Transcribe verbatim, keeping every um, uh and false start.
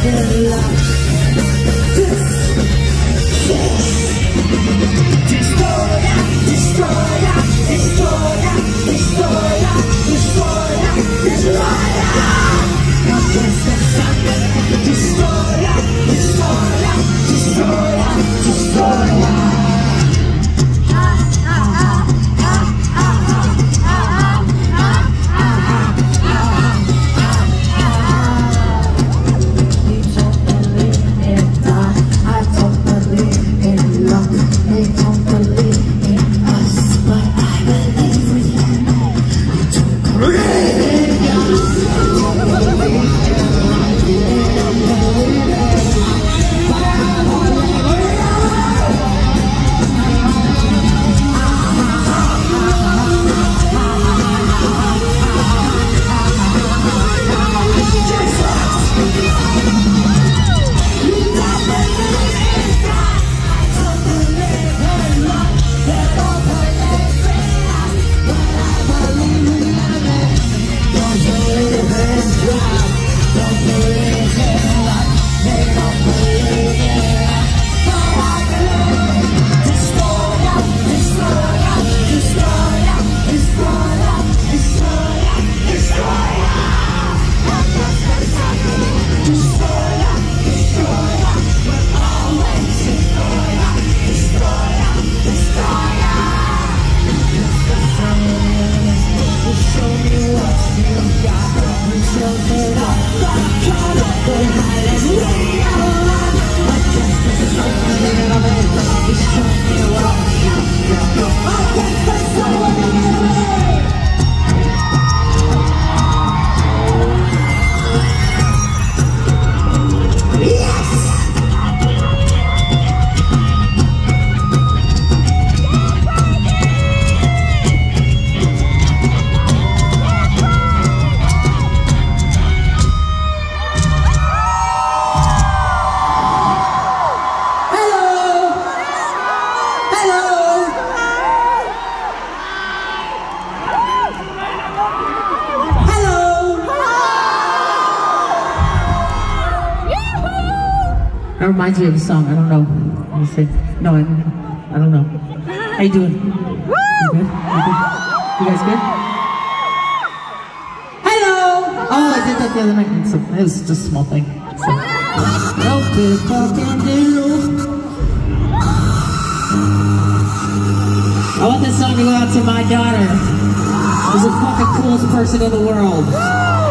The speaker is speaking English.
That reminds me of a song. I don't know. Let me see. No, I don't know. I don't know. How you doing? You good? You good? You guys good? Hello! Oh, I did that the other night. So it was just a small thing. So, no big fucking deal. I want this song to go out to my daughter, who's the fucking coolest person in the world.